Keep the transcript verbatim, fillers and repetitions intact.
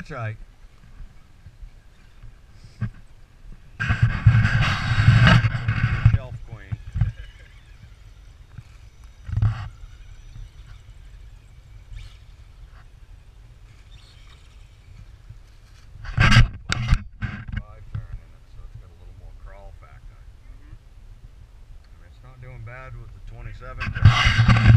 That's right. Shelf queen. Five turn in it, so it's got a little more crawl factor. Mm-hmm. I mean, it's not doing bad with the twenty-seven turn.